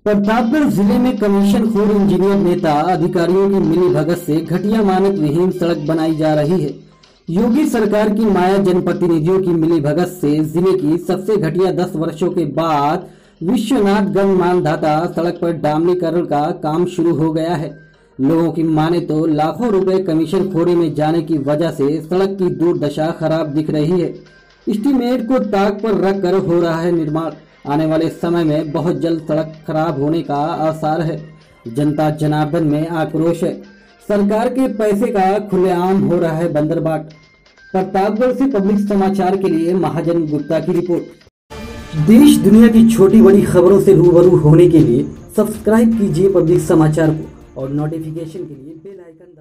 प्रतापगढ़ जिले में कमीशनखोर इंजीनियर नेता अधिकारियों की मिलीभगत से घटिया मानक विहीन सड़क बनाई जा रही है। योगी सरकार की माया जनप्रतिनिधियों की मिलीभगत से जिले की सबसे घटिया 10 वर्षों के बाद विश्वनाथगंज मानधाता सड़क पर डामरीकरण का काम शुरू हो गया है। लोगों की माने तो लाखों रुपए कमीशनखोरी में जाने की वजह से सड़क की दुर्दशा खराब दिख रही है। एस्टीमेट को ताक पर रखकर हो रहा है निर्माण। आने वाले समय में बहुत जल्द सड़क खराब होने का आसार है। जनता जनार्दन में आक्रोश है। सरकार के पैसे का खुलेआम हो रहा है बंदरबाट। प्रतापगढ़ से पब्लिक समाचार के लिए महाजन गुप्ता की रिपोर्ट। देश दुनिया की छोटी बड़ी खबरों से रूबरू होने के लिए सब्सक्राइब कीजिए पब्लिक समाचार को और नोटिफिकेशन के लिए बेल आइकन